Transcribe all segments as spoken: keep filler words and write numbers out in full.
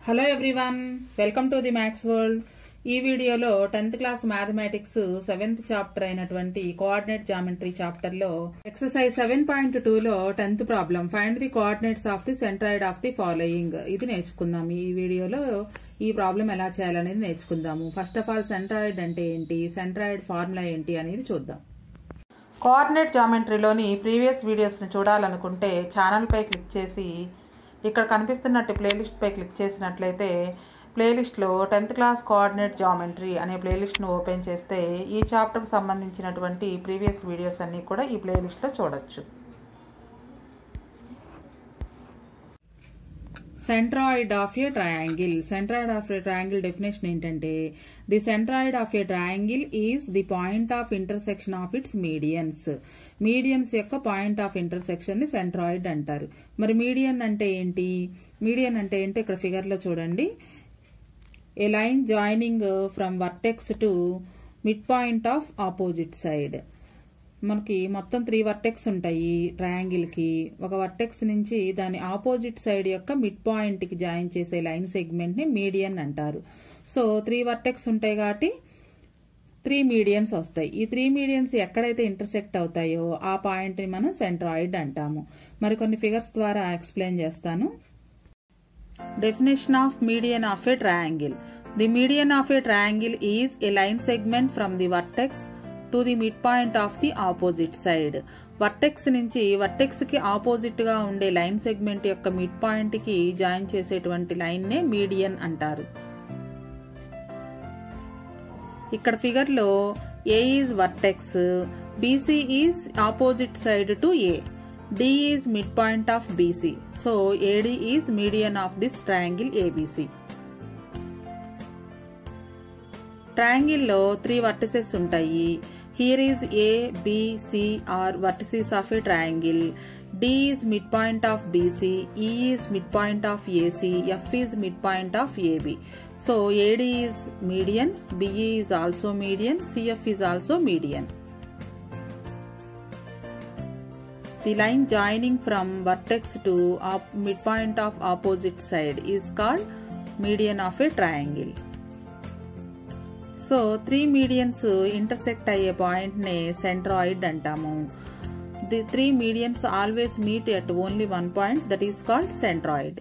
Hello everyone, welcome to the maths world. ఈ వీడియోలో tenth class mathematics seventh chapter అయినటువంటి coordinate geometry chapter లో exercise seven point two లో tenth problem find the coordinates of the centroid of the following ఇది నేర్చుకుందాం. ఈ వీడియోలో ఈ ప్రాబ్లం ఎలా చేయాలనేది నేర్చుకుందాము. ఫస్ట్ ఆఫ్ ఆల్ సెంట్రాయిడ్ అంటే ఏంటి, సెంట్రాయిడ్ ఫార్ములా ఏంటి అనేది చూద్దాం. కోఆర్డినేట్ జామెట్రీలోని ప్రీవియస్ వీడియోస్ని చూడాలనుకుంటే ఛానల్పై క్లిక్ చేసి ఇక్కడ కనిపిస్తున్నట్టు ప్లేలిస్ట్పై క్లిక్ చేసినట్లయితే ప్లేలిస్ట్లో టెన్త్ క్లాస్ కోఆర్డినేట్ జామెట్రీ అనే ప్లేలిస్ట్ను ఓపెన్ చేస్తే ఈ చాప్టర్కి సంబంధించినటువంటి ప్రీవియస్ వీడియోస్ అన్నీ కూడా ఈ ప్లేలిస్ట్లో చూడొచ్చు. Centroid of a triangle. Centroid of a triangle definition ఏంటంటే the centroid of a triangle is the point of intersection of its medians. Medians యొక్క పాయింట్ ఆఫ్ ఇంటర్సెక్షన్ ని సెంట్రాయిడ్ అంటారు. మరి మీడియన్ అంటే ఏంటి? మీడియన్ అంటే ఏంటి ఇక్కడ ఫిగర్ లో చూడండి. A line joining from vertex to mid point of opposite side. మనకి మొత్తం త్రీ వర్టెక్స్ ఉంటాయి ట్రయాంగిల్ కి. ఒక వర్టెక్స్ నుంచి దాని ఆపోజిట్ సైడ్ యొక్క మిడ్ పాయింట్ కి జాయిన్ చేసే లైన్ సెగ్మెంట్ ని మీడియన్ అంటారు. సో త్రీ వర్టెక్స్ ఉంటాయి కాబట్టి త్రీ మీడియన్స్ వస్తాయి. ఈ త్రీ మీడియన్స్ ఎక్కడైతే ఇంటర్సెక్ట్ అవుతాయో ఆ పాయింట్ ని మనం సెంట్రాయిడ్ అంటాము. మరికొన్ని ఫిగర్స్ ద్వారా ఎక్స్ప్లెయిన్ చేస్తాను. Definition of median of a triangle. The median of a triangle is a line segment from the vertex to the mid point of the opposite side. Vertex నుంచి vertex కి opposite గా ఉండే line segment యొక్క mid point కి join చేసేటువంటి line నే median అంటారు. ఇక్కడ ఫిగర్ లో A is vertex, BC is opposite side to A, D is mid point of BC. So AD is median of this triangle ABC. Triangle లో three vertices ఉంటాయి. Here is A, B, C are vertices of a triangle. D is midpoint of B C, E is midpoint of A C, F is midpoint of A B. So A D is median, B E is also median, C F is also median. The line joining from vertex to midpoint of opposite side is called median of a triangle. So three medians intersect అయ్యే point నే centroid అంటాము. The three medians always meet at only one point, that is called centroid.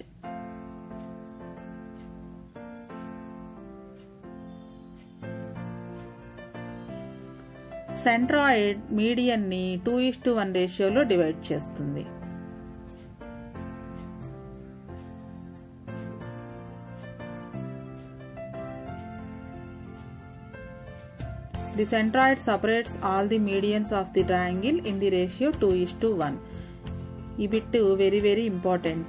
Centroid median ని two is to one రేషియోలో divide చేస్తుంది. The centroid separates all the medians of the triangle in the ratio two is to one. ఈ bit very very important.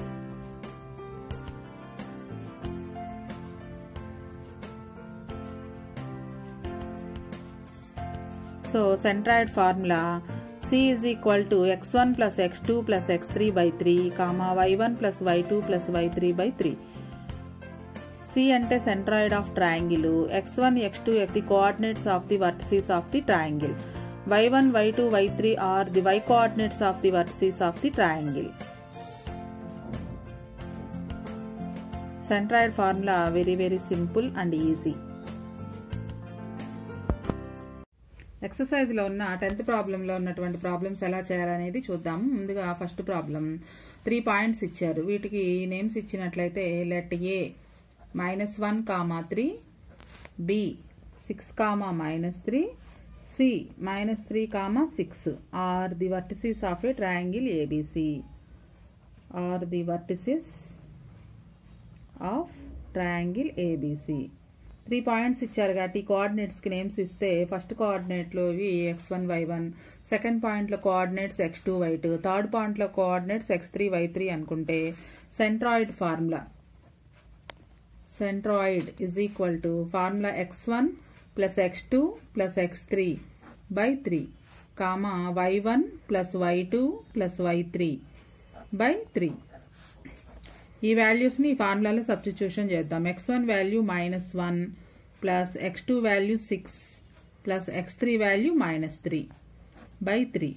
So centroid formula C is equal to x one plus x two plus x three by three, comma y one plus y two plus y three by three. C అంటే centroid of triangle. X one x two the coordinates of the vertices of the triangle. Y one y two y three are the y coordinates of the vertices of the triangle. Centroid formula very very simple and easy. Exercise లో ఉన్న tenth problem లో ఉన్నటువంటి problems ఎలా చేయాలనేది చూద్దాం. ముందుగా first problem three points ఇచ్చారు. వీటికి నేమ్స్ ఇచ్చినట్లయితే let A minus one comma three, B six comma minus three, C minus three comma six are the vertices of a triangle ABC. Are the vertices of triangle ABC. Three points ఇచ్చారు కాబట్టి coordinates కి names ఇస్తే first coordinate లో ఇవి x one why one, second point లో coordinates x two why two, third point లో coordinates x three y three అనుకుంటే centroid formula centroid is equal to formula x one plus x two plus x three by three, comma y one plus y two plus y three by three. ఈ values ని ఫార్ములాలో substitution చేద్దాం. x one value minus one plus x two value six plus x three value minus three by three,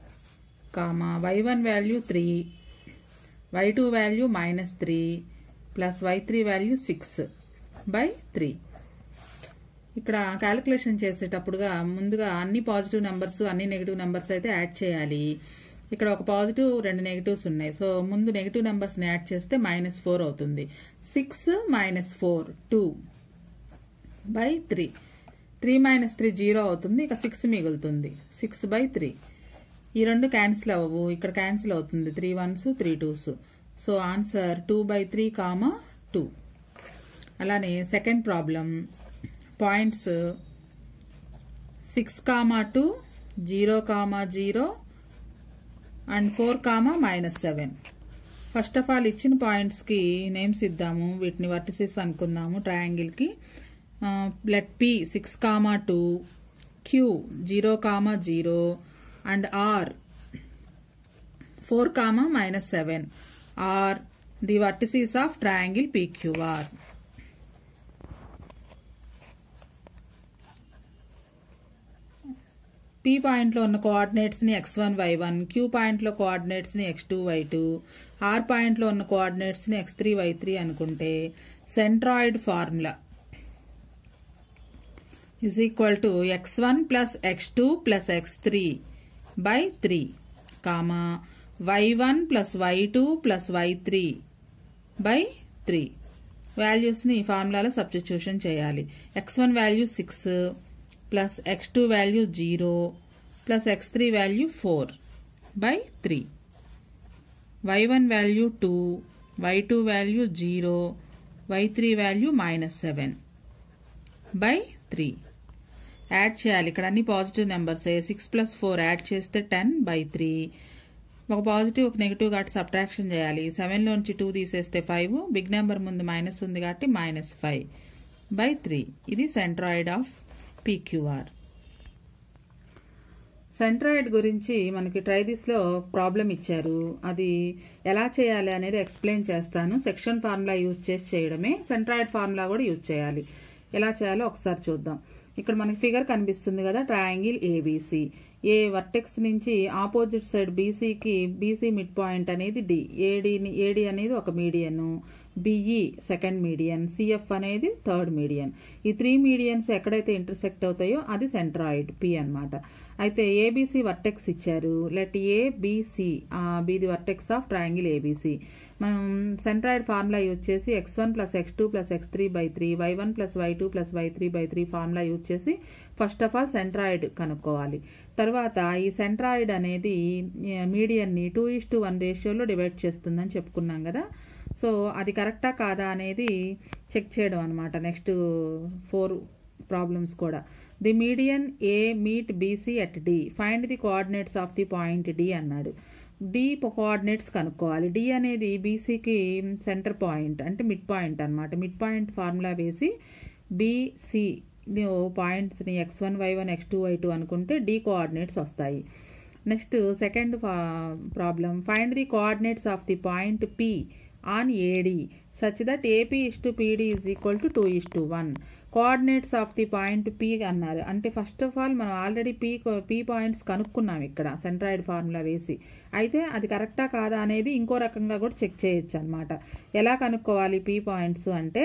comma y one value three, y two value minus three plus y three value six by three. ఇక్కడ calculation చేసేటప్పుడుగా ముందుగా అన్ని positive numbers అన్ని negative numbers అయితే add చేయాలి. ఇక్కడ ఒక positive రెండు నెగిటివ్స్ ఉన్నాయి. సో ముందు నెగిటివ్ నెంబర్స్ని యాడ్ చేస్తే మైనస్ ఫోర్ అవుతుంది. Six minus four two by three. Three minus three zero అవుతుంది. ఇక సిక్స్ మిగులుతుంది. Six by three. ఈ రెండు క్యాన్సిల్ అవ్వవు, ఇక్కడ క్యాన్సిల్ అవుతుంది. Three ones three twos. So answer two by three comma two. అలానే second problem points six comma two, zero comma zero and four comma minus seven. First of all ఇచ్చిన పాయింట్స్కి names ఇద్దాము, వీటిని vertices అనుకుందాము ట్రయాంగిల్కి. Let P six comma two, Q zero comma zero and R four comma minus seven are the vertices of triangle PQR. P పాయింట్లో ఉన్న కోఆర్డినేట్స్ని x one why one, Q పాయింట్లో కోఆర్డినేట్స్ని X two why two, R పాయింట్లో ఉన్న కోఆర్డినేట్స్ని x three y three అనుకుంటే centroid formula is equal to x one plus x two plus x three by three comma y one plus y two plus y three by three. వాల్యూస్ని ఫార్ములాలో substitution చేయాలి. X one value six plus x two value zero plus x three value four by three. Y one value two, why two value zero, y three value minus seven by three. Add చేయాలి. ఇక్కడ అన్ని positive నెంబర్సే. Six plus four add చేస్తే ten by three. ఒక positive ఒక negative కాబట్టి subtraction చేయాలి. సెవెన్లోంచి టూ తీసేస్తే ఫైవ్. బిగ్ నెంబర్ ముందు మైనస్ ఉంది కాబట్టి మైనస్ ఫైవ్ బై త్రీ. ఇది సెంట్రాయిడ్ ఆఫ్ పీక్యూఆర్. సెంట్రాయిడ్ గురించి మనకి ట్రైదిస్లో ప్రాబ్లం ఇచ్చారు. అది ఎలా చేయాలి అనేది ఎక్స్ప్లెయిన్ చేస్తాను. సెక్షన్ ఫార్ములా యూజ్ చేసి చేయడమే. సెంట్రాయిడ్ ఫార్ములా కూడా యూజ్ చేయాలి. ఎలా చేయాలో ఒకసారి చూద్దాం. ఇక్కడ మనకి ఫిగర్ కనిపిస్తుంది కదా, ట్రయాంగిల్ ఏబీసీ. ఏ వర్టెక్స్ నుంచి ఆపోజిట్ సైడ్ బీసీకి బీసీ మిడ్ పాయింట్ అనేది డి, ఏడీని ఏడి అనేది ఒక median, BE second median, CF అనేది థర్డ్ మీడియన్. ఈ త్రీ మీడియన్స్ ఎక్కడైతే ఇంటర్సెక్ట్ అవుతాయో అది సెంట్రాయిడ్ పి అన్నమాట. అయితే ఏబీసీ వర్టెక్స్ ఇచ్చారు. Let ABC be the vertex of triangle ABC. మనం సెంట్రాయిడ్ ఫార్ములా యూజ్ చేసి x one plus x two plus x three by three, y one plus y two plus y three by three formula use చేసి first of all centroid కనుక్కోవాలి. తర్వాత ఈ centroid అనేది మీడియన్ని two is to one రేషియోలో divide చేస్తుందని చెప్పుకున్నాం కదా. సో అది కరెక్టా కాదా అనేది చెక్ చేయడం అనమాట. నెక్స్ట్ ఫోర్ ప్రాబ్లమ్స్ కూడా. The median A meet BC at D, find the coordinates of the point D అన్నాడు. డి కోఆర్డినేట్స్ కనుక్కోవాలి. డి అనేది బీసీకి సెంటర్ పాయింట్ అంటే మిడ్ పాయింట్ అనమాట. మిడ్ పాయింట్ ఫార్ములా వేసి బీసీ పాయింట్స్ని x one why one x two why two అనుకుంటే D coordinates వస్తాయి. Next second problem, find the coordinates of the point P on AD such that AP is to PD is equal to two is to one. Coordinates of the point P అన్నారు. అంటే first of all మనం already P P points కనుక్కున్నాం ఇక్కడ centroid formula వేసి. అయితే అది కరెక్టా కాదా అనేది ఇంకో రకంగా కూడా చెక్ చేయొచ్చు అనమాట. ఎలా కనుక్కోవాలి పీ పాయింట్స్ అంటే,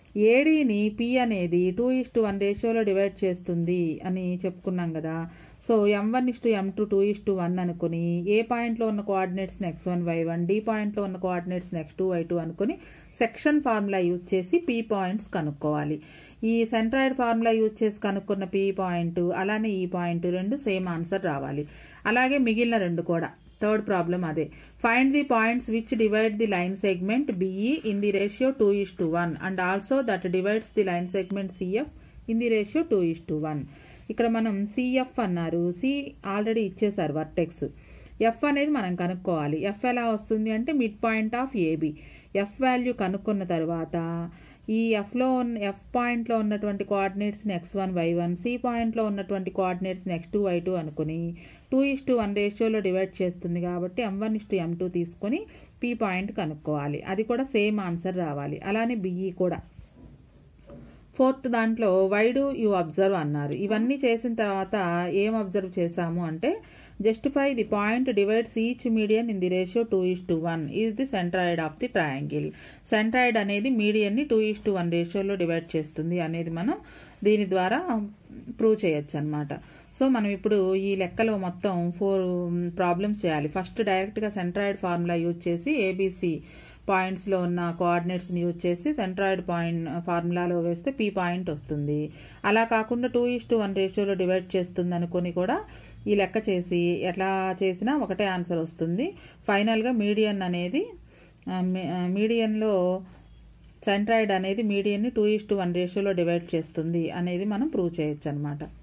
ఏడీని పి అనేది టూ ఈస్ టు వన్ రేషియోలో డివైడ్ చేస్తుంది అని చెప్పుకున్నాం కదా. So M one is to M two two is to one అనుకుని ఏ పాయింట్లో ఉన్న కోఆర్డినేట్స్ని x one why one, D పాయింట్లో ఉన్న కోఆర్డినేట్స్ని ఎక్స్ టూ వై టూ అనుకుని సెక్షన్ ఫార్ములా యూజ్ చేసి పీ పాయింట్స్ కనుక్కోవాలి. ఈ సెంట్రాయిడ్ ఫార్ములా యూజ్ చేసి కనుక్కున్న పీ పాయింట్ అలానే ఈ పాయింట్ రెండు సేమ్ ఆన్సర్ రావాలి. అలాగే మిగిలిన రెండు కూడా. థర్డ్ ప్రాబ్లం అదే, find the points which divide the line segment BE in the ratio two is to one and also that divides the line segment CF in the ratio two is to one. ఇక్కడ మనం సిఎఫ్ అన్నారు, C already ఇచ్చేసారు vertex. F అనేది మనం కనుక్కోవాలి. F ఎలా వస్తుంది అంటే mid point of AB. F value కనుక్కున్న తర్వాత ఈ ఎఫ్లో ఉన్న ఎఫ్ పాయింట్లో ఉన్నటువంటి కోఆర్డినేట్స్ని x one why one, C పాయింట్లో ఉన్నటువంటి కోఆర్డినేట్స్ని ఎక్స్ టూ వై టూ అనుకుని టూ ఇస్ టు వన్ రేషియోలో డివైడ్ చేస్తుంది కాబట్టి M one is to M two తీసుకొని పీ పాయింట్ కనుక్కోవాలి. అది కూడా సేమ్ ఆన్సర్ రావాలి. అలానే బిఈ కూడా. ఫోర్త్ దాంట్లో వై డూ యూ అబ్జర్వ్ అన్నారు. ఇవన్నీ చేసిన తర్వాత ఏం అబ్జర్వ్ చేశాము అంటే, justify the point divides each median in the ratio two is to one is the centroid of the triangle. Centroid అనేది మీడియన్ని టూ ఈస్ టు వన్ రేషియోలో డివైడ్ చేస్తుంది అనేది మనం దీని ద్వారా ప్రూవ్ చేయొచ్చు అనమాట. సో మనం ఇప్పుడు ఈ లెక్కలో మొత్తం ఫోర్ ప్రాబ్లమ్స్ చేయాలి. ఫస్ట్ డైరెక్ట్గా సెంట్రాయిడ్ ఫార్ములా యూజ్ చేసి ఏబీసీ పాయింట్స్లో ఉన్న కోఆర్డినేట్స్ని యూజ్ చేసి సెంట్రాయిడ్ పాయింట్ ఫార్ములాలో వేస్తే పీ పాయింట్ వస్తుంది. అలా కాకుండా టూ ఈస్ టు వన్ రేషియోలో డివైడ్ చేస్తుంది అనుకొని కూడా ఈ లెక్క చేసి ఎట్లా చేసినా ఒకటే ఆన్సర్ వస్తుంది. ఫైనల్గా మీడియన్ అనేది మీడియన్లో సెంట్రాయిడ్ అనేది మీడియన్ని టూ ఈస్ టు వన్ రేషియోలో డివైడ్ చేస్తుంది అనేది మనం ప్రూవ్ చేయొచ్చు అనమాట.